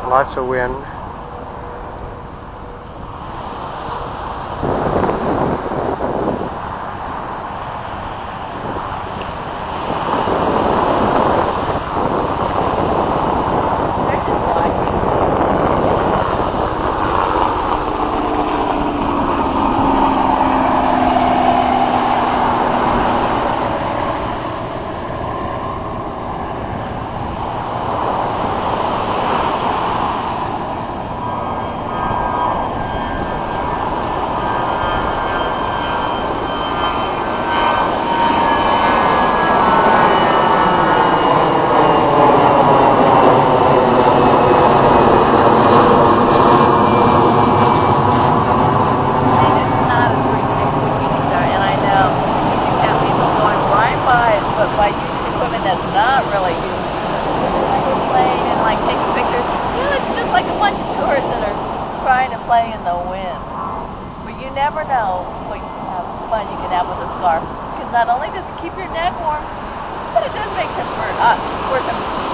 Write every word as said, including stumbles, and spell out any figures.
Lots of wind. By using equipment that's not really used. Like we're playing and like taking pictures. You know, it's just like a bunch of tourists that are trying to play in the wind. But you never know what uh, fun you can have with a scarf. Because not only does it keep your neck warm, but it does make them for, uh, for some